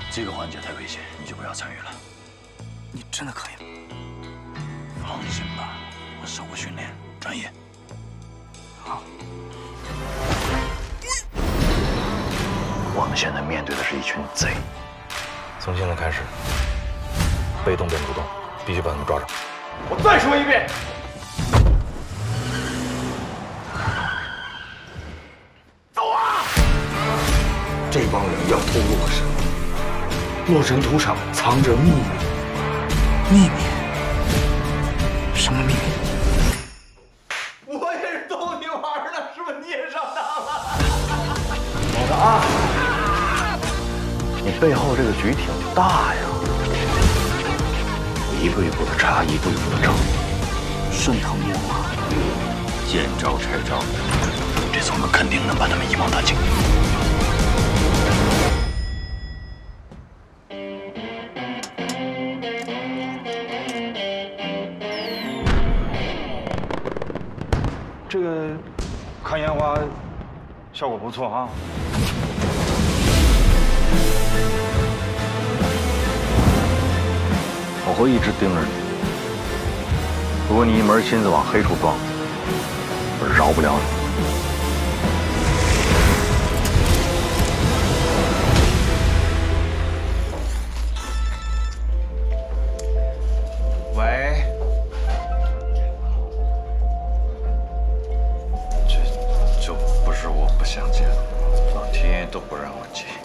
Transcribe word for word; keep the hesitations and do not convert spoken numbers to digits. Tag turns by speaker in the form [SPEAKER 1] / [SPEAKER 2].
[SPEAKER 1] 这个环节太危险，你就不要参与了。
[SPEAKER 2] 你真的可以吗？
[SPEAKER 1] 放心吧，我受过训练，专业。
[SPEAKER 2] 好。
[SPEAKER 1] 我们现在面对的是一群贼。
[SPEAKER 3] 从现在开始，被动变主动，必须把他们抓住。
[SPEAKER 2] 我再说一遍。 这帮人要偷洛神，洛神土场藏着秘密。秘密？什么秘密？我也是逗你玩的，是不是你也上当了？
[SPEAKER 1] 老大，你背后这个局挺大呀，一步一步的查，一步一步的找，顺藤摸瓜，见招拆招。这次我们肯定能把他们一网打尽。
[SPEAKER 2] 这个看烟花效果不错啊！
[SPEAKER 1] 我会一直盯着你。如果你一门心思往黑处撞，我饶不了你。
[SPEAKER 2] 喂。
[SPEAKER 1] 不是我不想接，老天爷都不让我接。